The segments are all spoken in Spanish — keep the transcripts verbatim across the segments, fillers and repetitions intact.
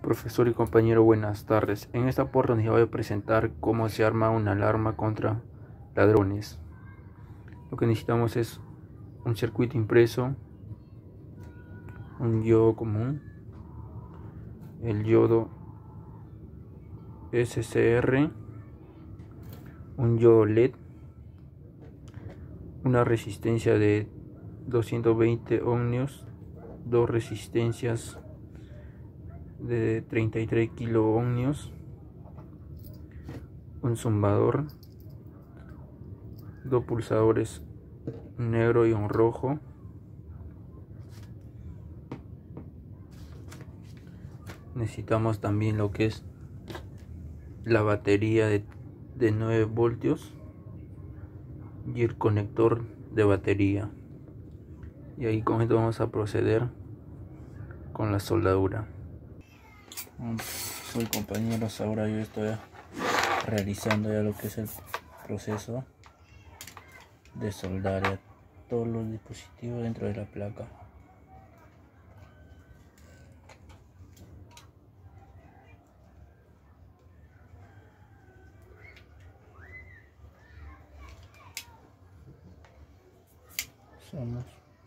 Profesor y compañero, buenas tardes. En esta oportunidad voy a presentar cómo se arma una alarma contra ladrones. Lo que necesitamos es un circuito impreso, un diodo común, el diodo S C R, un diodo L E D, una resistencia de doscientos veinte ohmios, dos resistencias de treinta y tres kilo ohmios, un zumbador, dos pulsadores, un negro y un rojo, necesitamos también lo que es la batería de, de nueve voltios y el conector de batería, y ahí con esto vamos a proceder con la soldadura. Soy compañeros, ahora yo estoy realizando ya lo que es el proceso de soldar ya todos los dispositivos dentro de la placa. Somos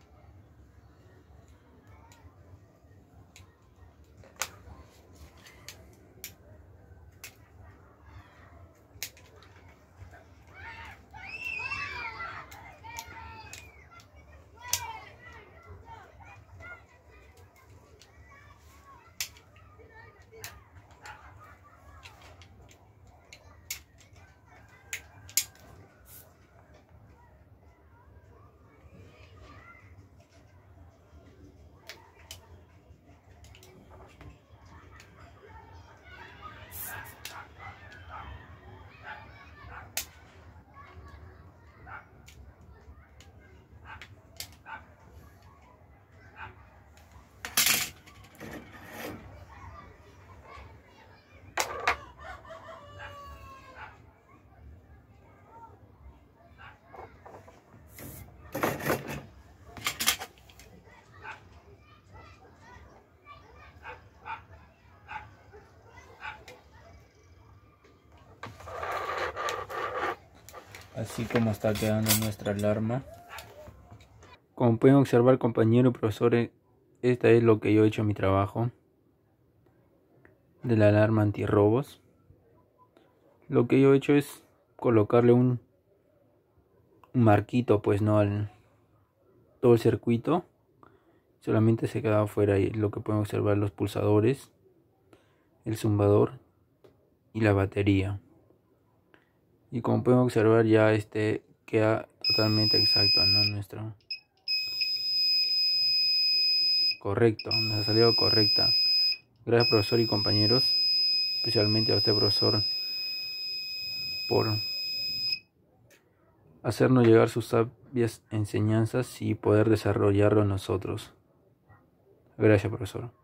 así como está quedando nuestra alarma. Como pueden observar, compañeros y profesores, esta es lo que yo he hecho en mi trabajo de la alarma antirrobos. Lo que yo he hecho es colocarle un, un marquito, pues no al todo el circuito, solamente se queda afuera, y lo que pueden observar los pulsadores, el zumbador y la batería. Y como pueden observar, ya este queda totalmente exacto, ¿no? Nuestro correcto, nos ha salido correcta. Gracias, profesor y compañeros, especialmente a usted, profesor, por hacernos llegar sus sabias enseñanzas y poder desarrollarlo nosotros. Gracias, profesor.